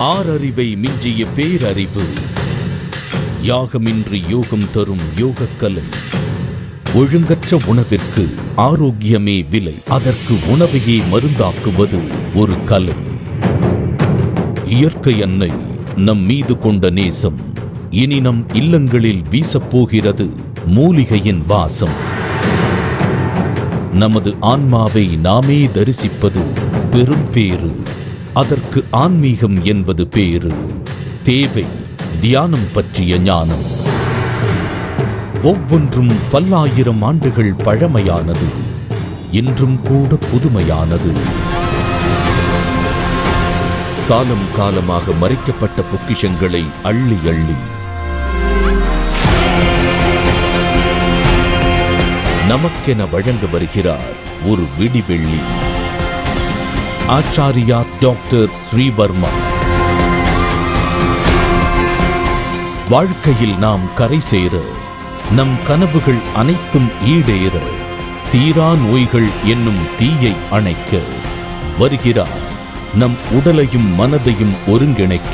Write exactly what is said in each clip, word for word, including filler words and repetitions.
ஆறறிவை மிஞ்சிய பேரறிவு. யாகமின்றி யோகம் தரும் யோகக்கலை. ஒழுங்கற்ற உணவிற்கு ஆரோக்கியமே விலை. அதற்கு உணவையே மருந்தாக்குவது ஒரு கலை. இயற்கை அன்னை நம் மீது கொண்ட நேசம் இனி நம் இல்லங்களில் வீசப்போகிறது மூலிகையின் வாசம். நமது ஆன்மாவை நாமே தரிசிப்பது பெரும் பேறு. அதற்கு ஆன்மீகம் என்பது பேரு. தேவை தியானம் பற்றிய ஞானம். ஒவ்வொன்றும் பல்லாயிரம் ஆண்டுகள் பழமையானது, இன்றும் கூட புதுமையானது. காலம் காலமாக மறைக்கப்பட்ட பொக்கிஷங்களை அள்ளி அள்ளி நமக்கென வழங்க வருகிறார் ஒரு விடிவெள்ளி. ஆச்சாரியா டாக்டர் ஸ்ரீவர்மா. வாழ்க்கையில் நாம் கரை சேர, நம் கனவுகள் அனைத்தும் ஈடேற, தீரா நோய்கள் என்னும் தீயை அணைக்க வருகிறார் நம் உடலையும் மனதையும் ஒருங்கிணைக்க.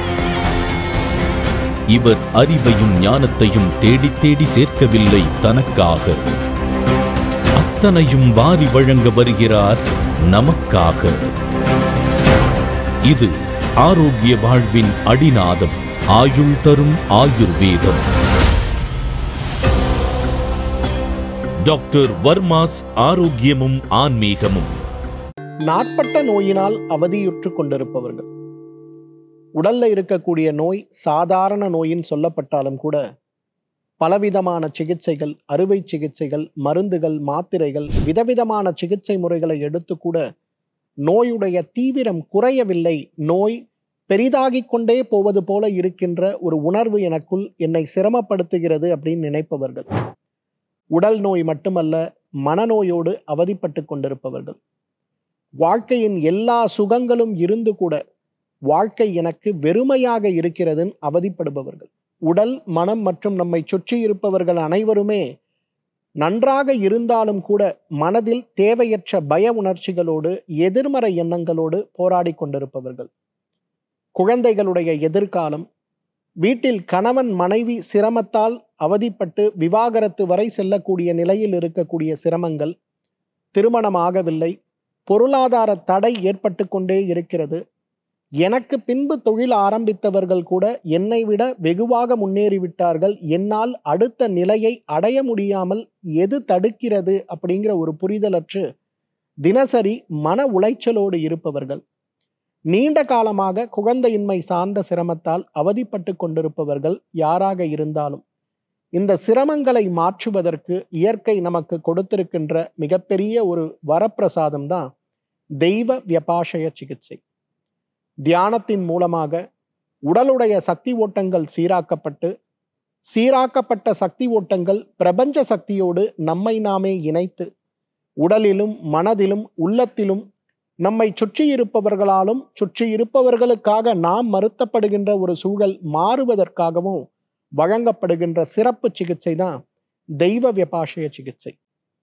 இவர் அறிவையும் ஞானத்தையும் தேடி தேடி சேர்க்கவில்லை தனக்காக, அத்தனையும் வாரி வழங்க வருகிறார் நமக்காக. இது ஆரோக்கிய வாழ்வின் அடிநாதம். ஆயுள் தரும் ஆயுர்வேதம். டாக்டர் வர்மாஸ் ஆரோக்கியமும் ஆன்மீகமும். நாட்பட்ட நோயினால் அவதியுற்று கொண்டிருப்பவர்கள். உடல்ல இருக்கக்கூடிய நோய் சாதாரண நோயின் சொல்லப்பட்டாலும் கூட பலவிதமான சிகிச்சைகள், அறுவை சிகிச்சைகள், மருந்துகள், மாத்திரைகள், விதவிதமான சிகிச்சை முறைகளை எடுத்து கூட நோயுடைய தீவிரம் குறையவில்லை. நோய் பெரிதாகிக் கொண்டே போவது போல இருக்கின்ற ஒரு உணர்வு எனக்குள் என்னை சிரமப்படுத்துகிறது அப்படின்னு நினைப்பவர்கள். உடல் நோய் மட்டுமல்ல, மனநோயோடு அவதிப்பட்டு கொண்டிருப்பவர்கள். வாழ்க்கையின் எல்லா சுகங்களும் இருந்து கூட வாழ்க்கை எனக்கு வெறுமையாக இருக்கிறதுன்னு அவதிப்படுபவர்கள். உடல், மனம் மற்றும் நம்மை சுற்றி இருப்பவர்கள் அனைவருமே நன்றாக இருந்தாலும் கூட மனதில் தேவையற்ற பய உணர்ச்சிகளோடு, எதிர்மறை எண்ணங்களோடு போராடி கொண்டிருப்பவர்கள். குழந்தைகளுடைய எதிர்காலம், வீட்டில் கணவன் மனைவி சிரமத்தால் அவதிப்பட்டு விவாகரத்து வரை செல்லக்கூடிய நிலையில் இருக்கக்கூடிய சிரமங்கள், திருமணம் ஆகவில்லை, பொருளாதார தடை ஏற்பட்டு கொண்டே இருக்கிறது. எனக்கு பின்பு தொழில் ஆரம்பித்தவர்கள் கூட என்னை விட வெகுவாக முன்னேறிவிட்டார்கள், என்னால் அடுத்த நிலையை அடைய முடியாமல் எது தடுக்கிறது அப்படிங்கிற ஒரு புரிதலற்று தினசரி மன உளைச்சலோடு இருப்பவர்கள். நீண்ட காலமாக குழந்தையின்மை சார்ந்த சிரமத்தால் அவதிப்பட்டு கொண்டிருப்பவர்கள் யாராக இருந்தாலும் இந்த சிரமங்களை மாற்றுவதற்கு இயற்கை நமக்கு கொடுத்திருக்கின்ற மிகப்பெரிய ஒரு வரப்பிரசாதம் தான் தெய்வ வியபாஷய சிகிச்சை. தியானத்தின் மூலமாக உடலுடைய சக்தி ஓட்டங்கள் சீராக்கப்பட்டு, சீராக்கப்பட்ட சக்தி ஓட்டங்கள் பிரபஞ்ச சக்தியோடு நம்மை நாமே இணைத்து, உடலிலும் மனதிலும் உள்ளத்திலும் நம்மை சுற்றி இருப்பவர்களாலும் சுற்றி இருப்பவர்களுக்காக நாம் மறுத்தப்படுகின்ற ஒரு சூழல் மாறுவதற்காகவும் வழங்கப்படுகின்ற சிறப்பு சிகிச்சை தான் தெய்வ வியபாஷய சிகிச்சை.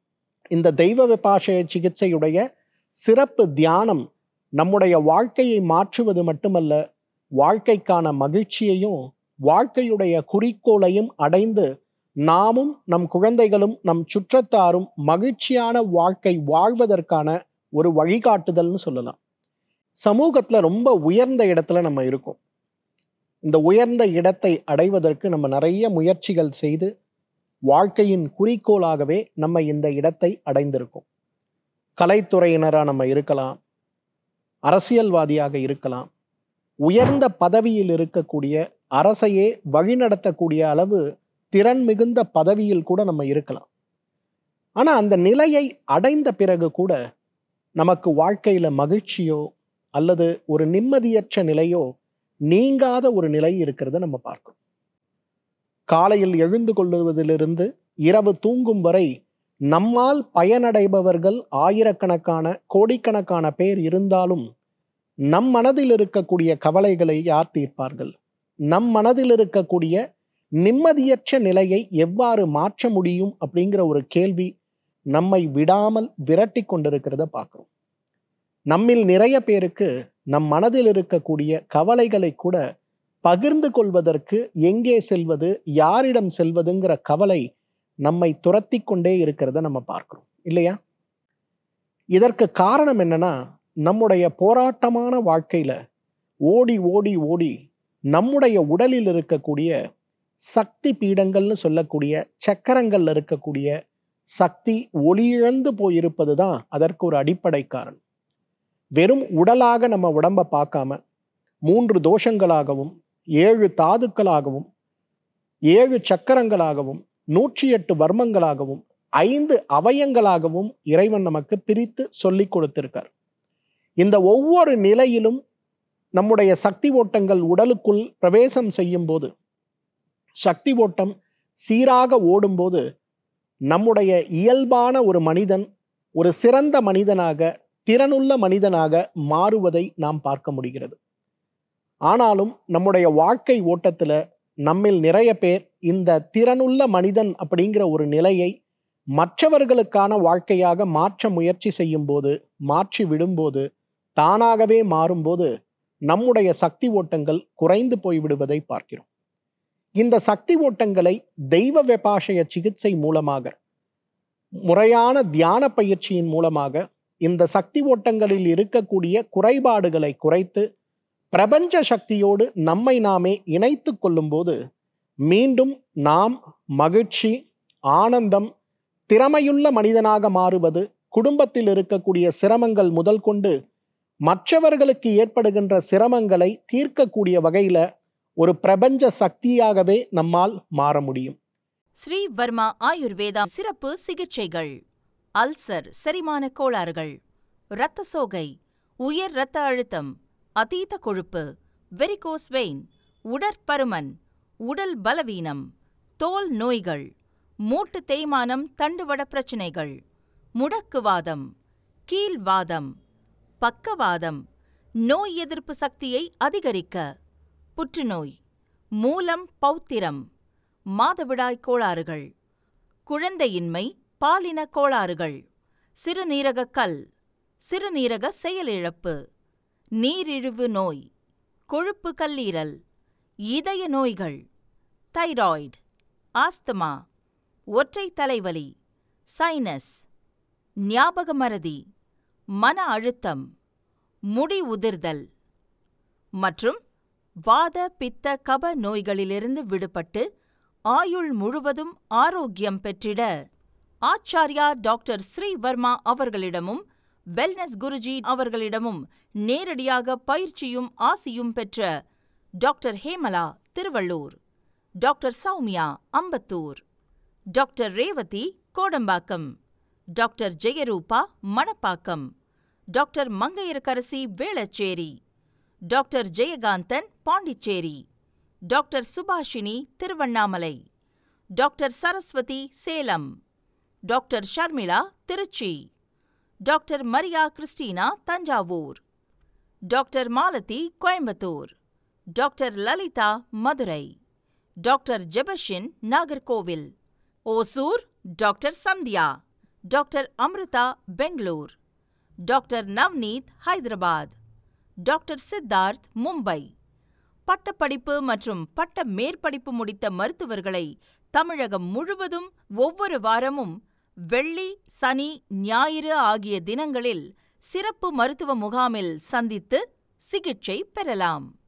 இந்த தெய்வ வியபாஷய சிகிச்சையுடைய சிறப்பு தியானம் நம்முடைய வாழ்க்கையை மாற்றுவது மட்டுமல்ல, வாழ்க்கைக்கான மகிழ்ச்சியையும் வாழ்க்கையுடைய குறிக்கோளையும் அடைந்து நாமும் நம் குழந்தைகளும் நம் சுற்றத்தாரும் மகிழ்ச்சியான வாழ்க்கை வாழ்வதற்கான ஒரு வழிகாட்டுதல்னு சொல்லலாம். சமூகத்துல ரொம்ப உயர்ந்த இடத்துல நம்ம இருக்கோம். இந்த உயர்ந்த இடத்தை அடைவதற்கு நம்ம நிறைய முயற்சிகள் செய்து வாழ்க்கையின் குறிக்கோளாகவே நம்ம இந்த இடத்தை அடைந்திருக்கோம். கலைத்துறையினரா நம்ம இருக்கலாம், அரசியல்வாதியாக இருக்கலாம், உயர்ந்த பதவியில் இருக்கக்கூடிய, அரசையே வழிநடத்தக்கூடிய அளவு திறன் மிகுந்த பதவியில் கூட நம்ம இருக்கலாம். ஆனா அந்த நிலையை அடைந்த பிறகு கூட நமக்கு வாழ்க்கையில மகிழ்ச்சியோ அல்லது ஒரு நிம்மதியற்ற நிலையோ நீங்காத ஒரு நிலை இருக்கிறத நம்ம பார்க்கணும். காலையில் எழுந்து கொள்வதிலிருந்து இரவு தூங்கும் வரை நம்மால் பயனடைபவர்கள் ஆயிரக்கணக்கான கோடிக்கணக்கான பேர் இருந்தாலும் நம் மனதில் இருக்கக்கூடிய கவலைகளை யார் தீர்ப்பார்கள்? நம் மனதில் இருக்கக்கூடிய நிம்மதியற்ற நிலையை எவ்வாறு மாற்ற முடியும் அப்படிங்கிற ஒரு கேள்வி நம்மை விடாமல் விரட்டி கொண்டிருக்கிறத பார்க்கிறோம். நம்மில் நிறைய பேருக்கு நம் மனதில் இருக்கக்கூடிய கவலைகளை கூட பகிர்ந்து கொள்வதற்கு எங்கே செல்வது, யாரிடம் செல்வதுங்கிற கவலை நம்மை துரத்தி கொண்டே இருக்கிறத நம்ம பார்க்கிறோம் இல்லையா? இதற்கு காரணம் என்னன்னா, நம்முடைய போராட்டமான வாழ்க்கையில ஓடி ஓடி ஓடி நம்முடைய உடலில் இருக்கக்கூடிய சக்தி பீடங்கள்னு சொல்லக்கூடிய சக்கரங்கள்ல இருக்கக்கூடிய சக்தி ஒளியிழந்து போயிருப்பது தான் அதற்கு ஒரு அடிப்படை காரணம். வெறும் உடலாக நம்ம உடம்பை பார்க்காம மூன்று தோஷங்களாகவும், ஏழு தாதுக்களாகவும், ஏழு சக்கரங்களாகவும், நூற்றி எட்டு வர்மங்களாகவும், ஐந்து அவயங்களாகவும் இறைவன் நமக்கு பிரித்து சொல்லிக் கொடுத்திருக்கார். இந்த ஒவ்வொரு நிலையிலும் நம்முடைய சக்தி ஓட்டங்கள் உடலுக்குள் பிரவேசம் செய்யும் போது, சக்தி ஓட்டம் சீராக ஓடும்போது நம்முடைய இயல்பான ஒரு மனிதன் ஒரு சிறந்த மனிதனாக, திறனுள்ள மனிதனாக மாறுவதை நாம் பார்க்க முடிகிறது. ஆனாலும் நம்முடைய வாழ்க்கை ஓட்டத்துல நம்மில் நிறைய பேர் இந்த திறனுள்ள மனிதன் அப்படிங்கிற ஒரு நிலையை மற்றவர்களுக்கான வாழ்க்கையாக மாற்ற முயற்சி செய்யும் போது, மாற்றி விடும்போது, தானாகவே மாறும்போது நம்முடைய சக்தி ஓட்டங்கள் குறைந்து போய்விடுவதை பார்க்கிறோம். இந்த சக்தி ஓட்டங்களை தெய்வ வெபாஷய சிகிச்சை மூலமாக, முறையான தியான பயிற்சியின் மூலமாக இந்த சக்தி ஓட்டங்களில் இருக்கக்கூடிய குறைபாடுகளை குறைத்து பிரபஞ்ச சக்தியோடு நம்மை நாமே இணைத்து கொள்ளும் போது மீண்டும் நாம் மகிழ்ச்சி, ஆனந்தம், திறமையுள்ள மனிதனாக மாறுவது, குடும்பத்தில் இருக்கக்கூடிய சிரமங்கள் முதல் கொண்டு மற்றவர்களுக்கு ஏற்படுகின்ற சிரமங்களை தீர்க்கக்கூடிய வகையில ஒரு பிரபஞ்ச சக்தியாகவே நம்மால் மாற முடியும். ஸ்ரீ வர்மா ஆயுர்வேதா சிறப்பு சிகிச்சைகள். அல்சர், செரிமான கோளாறுகள், இரத்த சோகை, உயர் இரத்த அழுத்தம், அதீத கொழுப்பு, வெரிகோஸ் வெயின், உடற்பருமன், உடல் பலவீனம், தோல் நோய்கள், மூட்டு தேய்மானம், தண்டுவட பிரச்சனைகள், முடக்குவாதம், கீல்வாதம், பக்கவாதம், நோய் எதிர்ப்பு சக்தியை அதிகரிக்க, புற்றுநோய், மூலம் பௌத்திரம், மாதவிடாய் கோளாறுகள், குழந்தையின்மை, பாலின கோளாறுகள், சிறுநீரக கல், சிறுநீரக செயலிழப்பு, நீரிழிவு நோய், கொழுப்பு கல்லீரல், இதய நோய்கள், தைராய்டு, ஆஸ்துமா, ஒற்றை தலைவலி, சைனஸ், ஞாபக மறதி, மன அழுத்தம், முடி உதிர்தல் மற்றும் வாத பித்த கப நோய்களிலிருந்து விடுபட்டு ஆயுள் முழுவதும் ஆரோக்கியம் பெற்றிட ஆச்சார்யா டாக்டர் ஸ்ரீ வர்மா அவர்களிடமும் வெல்னஸ் குருஜி அவர்களிடமும் நேரடியாக பயிற்சியும் ஆசியும் பெற்ற doctor Hemala Tiruvallur, doctor Soumya Ambattur, doctor Revathi Kodambakkam, doctor Jayarupa Manappakkam, doctor Mangaiyarkarasi Velachery, doctor Jayakanthan Pondicherry, doctor Subhashini Tiruvannamalai, doctor Saraswathi Salem, doctor Sharmila Trichy, doctor Maria Christina Thanjavur, doctor Malathi Coimbatore, doctor Lalitha Madurai, doctor Jebashin Nagercoil, Hosur doctor Sandhya, doctor Amrutha Bangalore, doctor Navneet Hyderabad, doctor Siddharth Mumbai. பட்டப்படிப்பு மற்றும் பட்ட மேற்படிப்பு முடித்த மருத்துவர்களை தமிழகம் முழுவதும் ஒவ்வொரு வாரமும் வெள்ளி, சனி, ஞாயிறு ஆகிய தினங்களில் சிறப்பு மருத்துவ முகாமில் சந்தித்து சிகிச்சை பெறலாம்.